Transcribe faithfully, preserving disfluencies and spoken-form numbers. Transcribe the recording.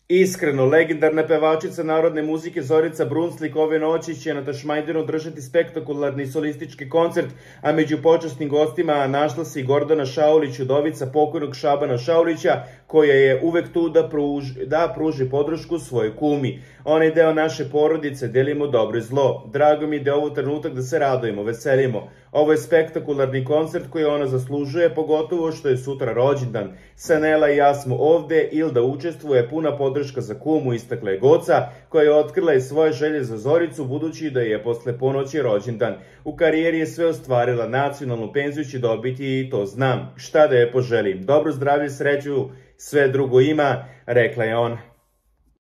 Iskreno, legendarna pevačica narodne muzike Zorica Brunslik ove noći će na Tašmajdanu držati spektakularni solistički koncert, a među počasnim gostima našla se i Gordana Šaulić, udovica pokojnog Šabana Šaulića, koja je uvek tu da pruži, da pruži podršku svojoj kumi. Ona je deo naše porodice, delimo dobro i zlo. Drago mi je da je ovo trenutak da se radujemo, veselimo. Ovo je spektakularni koncert koji ona zaslužuje, pogotovo što je sutra rođendan. Sanela i ja smo ovde, Ilda učestvuje, puna podrška za kumu, istakla je Goca, koja je otkrila i svoje želje za Zoricu, budući da je posle ponoći rođendan. U karijeri je sve ostvarila, nacionalnu penziju će dobiti i to znam. Šta da je poželim? Dobro zdravlje, sreću, sve drugo ima, rekla je ona.